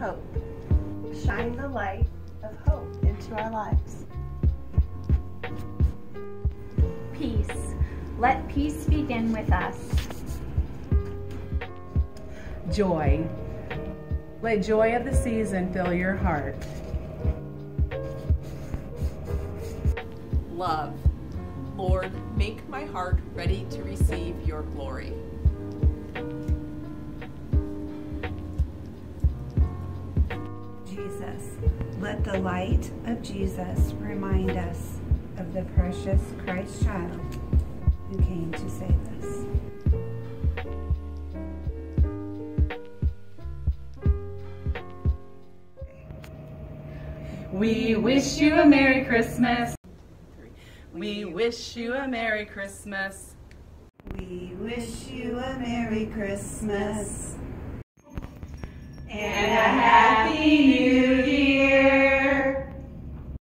hope. Shine the light of hope into our lives. Peace. Let peace begin with us. Joy. Let joy of the season fill your heart. Love. Lord, make my heart ready to receive your glory. Jesus. Let the light of Jesus remind us of the precious Christ child who came to save us. We wish you a Merry Christmas. We wish you a Merry Christmas. We wish you a Merry Christmas And a Happy New Year.